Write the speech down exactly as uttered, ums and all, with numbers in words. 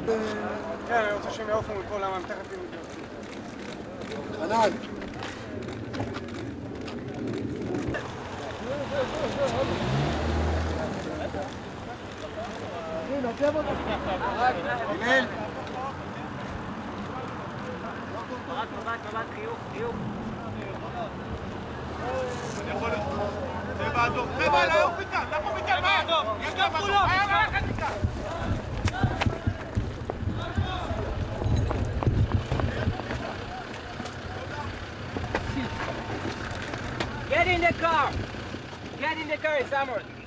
כן, אני רוצה שהם יעופו מפה, למה הם תכף יתרצו. חנן! הלל! מבט, מבט, מבט, חיוך, חיוך. אני יכול... זה באדום. זה באדום מכאן, אנחנו מכאן, מה? יש גם כולם, יש גם אחד מכאן. Get in the car! Get in the car, Samuel!